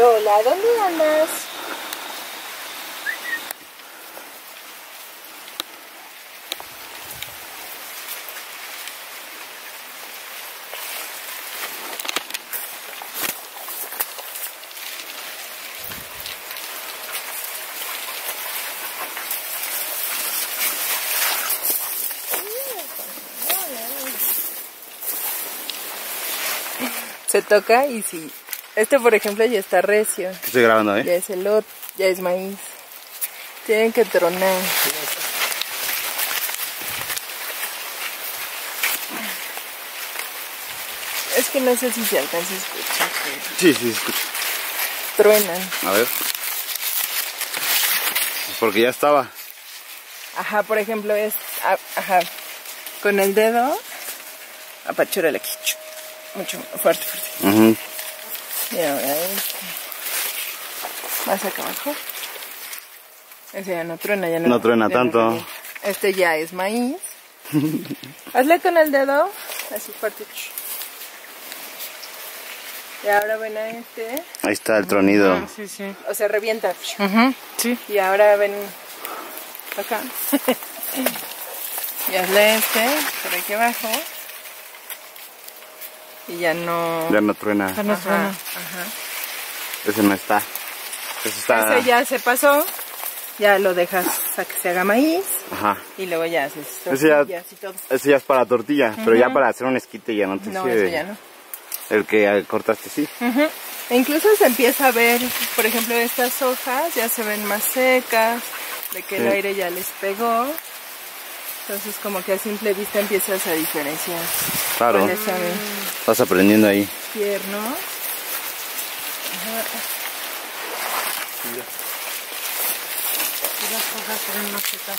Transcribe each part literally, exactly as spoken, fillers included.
Lola, ¿dónde andas? Se toca y si... Este, por ejemplo, ya está recio. Estoy grabando, ¿eh? Ya es elote, ya es maíz. Tienen que tronar. Es que no sé si se alcanza a escuchar. Sí, sí, escucho. Truenan. A ver. Porque ya estaba. Ajá, por ejemplo, es... Ajá. Con el dedo, apachúrale aquí. Mucho fuerte, fuerte. Uh-huh. Y ahora este. Más acá abajo. Ese ya no truena, ya no. No truena tanto. No, este ya es maíz. Hazle con el dedo, así fuerte. Y ahora ven a este. Ahí está el tronido. Uh-huh, sí, sí. O sea, revienta. Uh-huh, sí. Y ahora ven acá. Y hazle este, por aquí abajo. Y ya no... Ya no truena. Ya no Ajá, truena. ajá. Ese no está. Ese está... Ese ya se pasó. Ya lo dejas a que se haga maíz. Ajá. Y luego ya haces Ese ya, tortillas y todo. ese ya es para tortilla. Uh-huh. Pero ya para hacer un esquite ya no te No, sirve. eso ya no. El que cortaste, sí. Uh-huh. E incluso se empieza a ver, por ejemplo, estas hojas ya se ven más secas, de que sí. El aire ya les pegó. Entonces como que a simple vista empiezas a diferenciar. Claro. ¿Cuáles saben? Estás aprendiendo ahí. Tiernos. Ajá. Mira. Y las hojas se ven más secas.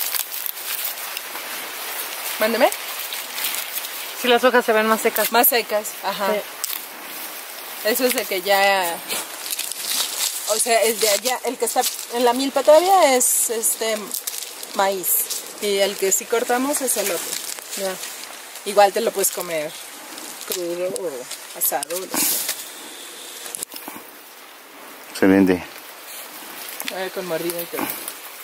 Mándeme. Sí, las hojas se ven más secas. Más secas, ajá. Sí. Eso es de que ya... O sea, es de allá. El que está en la milpa todavía es este maíz. Y el que sí cortamos es el otro. Ya. Igual te lo puedes comer crudo o asado. No sé. Excelente. A ver, con mordida y todo.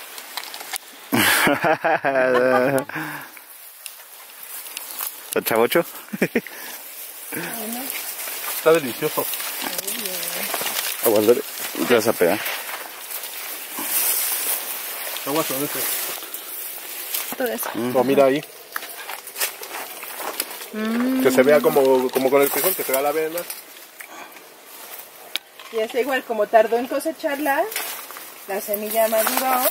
¿El chavocho? Está delicioso. Aguárdale. Te vas a pegar. Aguas con este. Todo eso. Mm. No, mira ahí. Mm. Que se vea como, como con el frijol, que se vea la avena. Y es igual, como tardó en cosecharla, la semilla maduró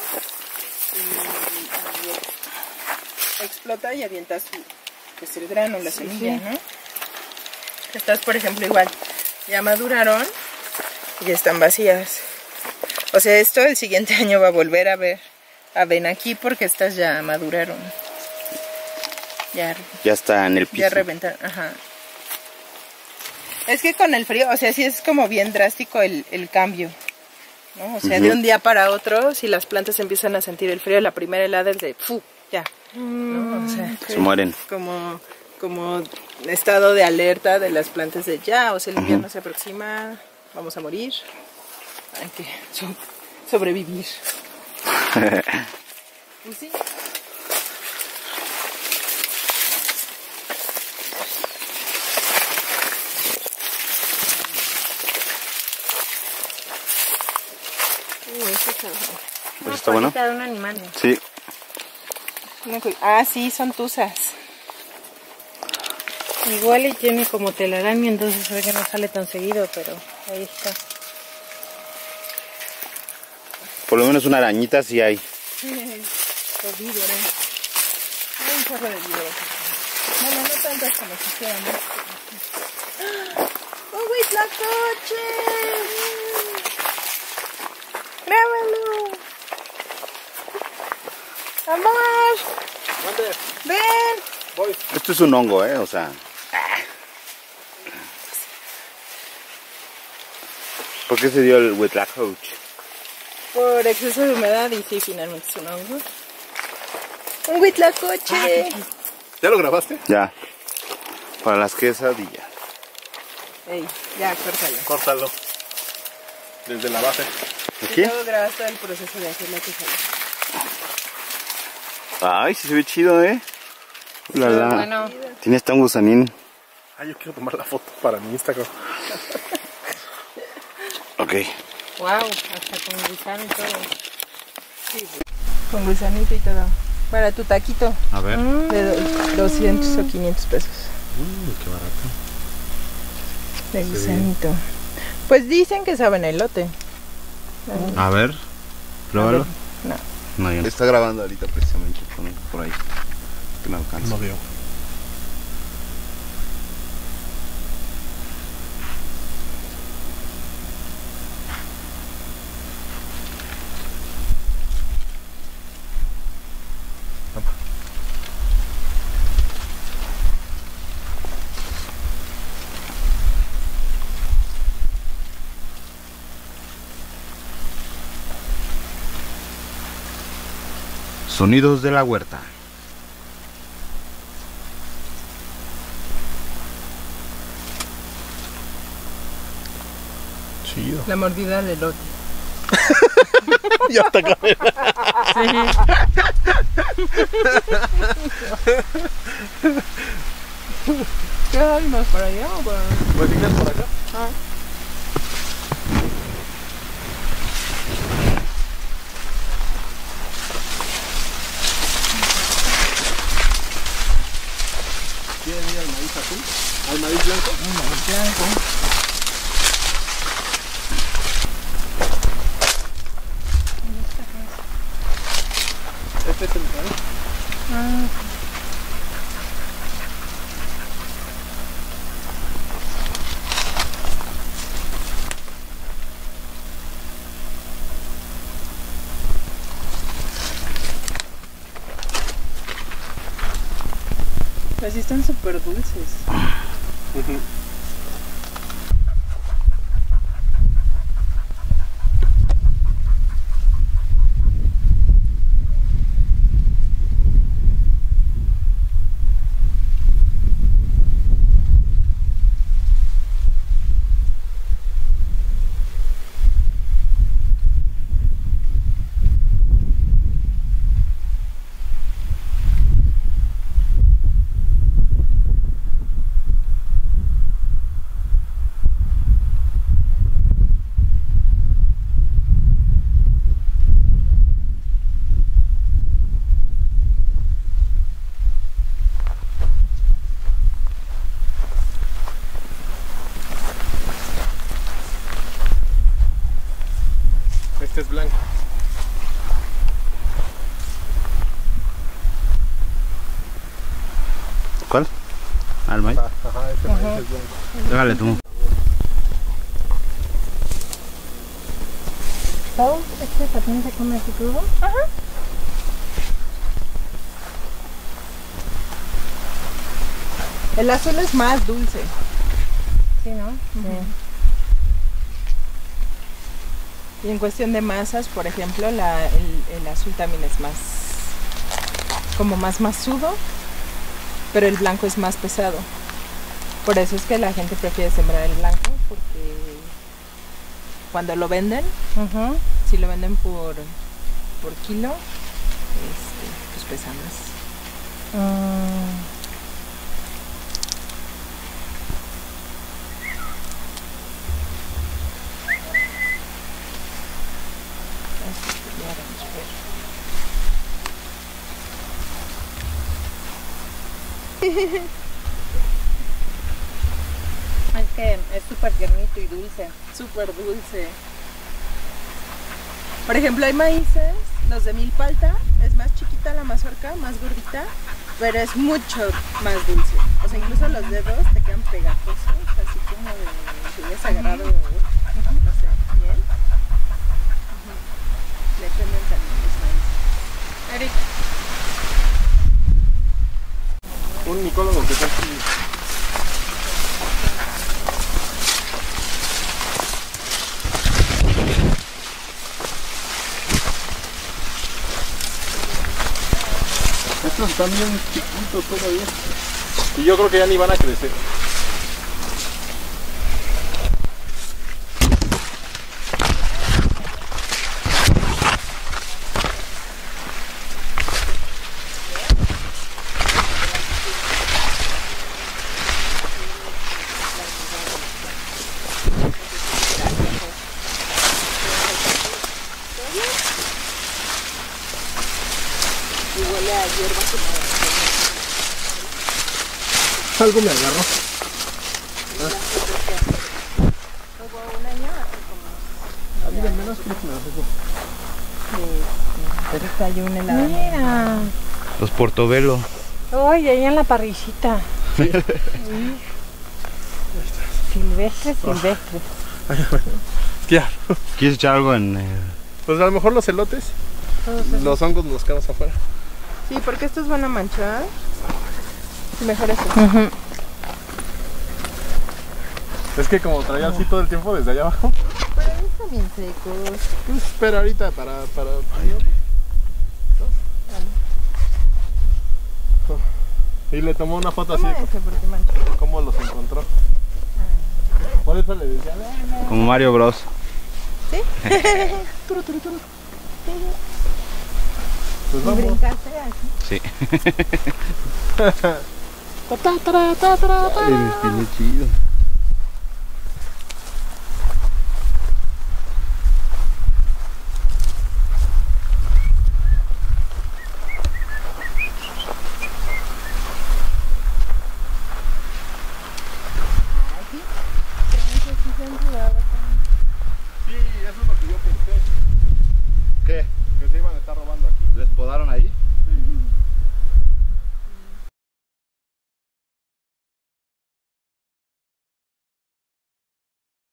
y, y explota y avientas pues, el grano, la semilla, sí, ¿no? Estas, por ejemplo, igual, ya maduraron y ya están vacías. O sea, esto el siguiente año va a volver a ver, a ven aquí porque estas ya maduraron. Ya, ya está en el piso. Ya reventaron, ajá. Es que con el frío, o sea, sí es como bien drástico el, el cambio, ¿no? O sea, uh-huh. De un día para otro, si las plantas empiezan a sentir el frío, la primera helada es de, ¡fu! Ya, ¿no? O sea, se mueren. Como, como estado de alerta de las plantas de ya, o sea, el invierno uh-huh. se aproxima, vamos a morir, hay que so sobrevivir. Pues sí. Pues está bueno. De un animal. Sí. Ah, sí, son tuzas. Igual y tiene como telaraña, entonces se ve que no sale tan seguido, pero ahí está. Por lo menos una arañita sí hay. Por víbora. Hay un chorro de víbora. Bueno, no tantas como quisiéramos. ¡Un huitlacoche! ¡Grábalo! ¡Vamos! ¿Dónde? ¡Ven! Voy. Esto es un hongo, ¿eh? O sea... ¿Por qué se dio el huitlacoche? Por exceso de humedad y sí, finalmente es un hongo. ¡Un huitlacoche! ¿Ya lo grabaste? Ya. Para las quesadillas. Ey, ya, córtalo. Córtalo. Desde la base. ¿Aquí? Y luego grabas todo el proceso de hacer la quesadilla. Ay, sí se ve chido, ¿eh? La, la. Bueno, Tiene hasta un gusanín. Ay, yo quiero tomar la foto para mi Instagram. Ok. wow, hasta con gusano y todo. Con gusanito y todo. Para tu taquito A ver. de do- doscientos o quinientos pesos. Mm, qué barato. De gusanito. Pues dicen que saben a elote. A ver. Pruébalo. No. No, yo no. Está grabando ahorita precisamente por, por ahí. Que no alcanza. No veo. Sonidos de la huerta. Chido. La mordida del elote. Ya está acá. ¿Qué hay más para allá o para...? ¿Puedes ir por acá? ¿Quieren ir al maíz azul? ¿Al maíz blanco? Blanco. Este es el maíz. Pues sí están súper dulces. Ujú. Este es blanco. ¿Cuál? Al maíz. Ajá, este maíz es blanco. Déjale tú. ¿Todo este también se come así crudo? El azul es más dulce. Sí, ¿no? Y en cuestión de masas, por ejemplo, la, el, el azul también es más, como más masudo, pero el blanco es más pesado. Por eso es que la gente prefiere sembrar el blanco, porque cuando lo venden, Ujú. si lo venden por, por kilo, este, pues pesa más. Mm. Así que ya vamos a ver. Es que es súper tiernito y dulce. Súper dulce. Por ejemplo, hay maíces, los de milpalta, es más chiquita la mazorca, más gordita, pero es mucho más dulce. O sea, incluso los dedos te quedan pegajosos, así como de si hubieras agarrado, no sé, miel. Ujú. Dependen también los maíces. Eric, Un micólogo que está aquí. Estos están bien chiquitos todavía. Y yo creo que ya ni van a crecer. Y huele a hierba quemada. Algo me agarró. Hubo un año hace como... A mí de menos creo que me agarró. Pero está ahí un helado. Mira. Los Portobelo. Ay, ahí en la parrillita. Sí. Silvestre, silvestre. Ya. ¿Quieres echar algo en el... Pues a lo mejor los elotes, los hongos nos quedamos afuera. Sí, porque estos van a manchar. Sí, mejor eso. Uh-huh. Es que como traía así todo el tiempo desde allá abajo. Pero ahí están bien secos. Pues espera ahorita para... para, para y le tomó una foto así Toma de ese porque mancha. cómo los encontró. Por eso le decía, Como Mario Bros. ¿Sí? turu, turu, turu. Pues Y vamos. brincaste así. Sí. Ta, ta, ta, ta, ta, ta, ta. Eres chido.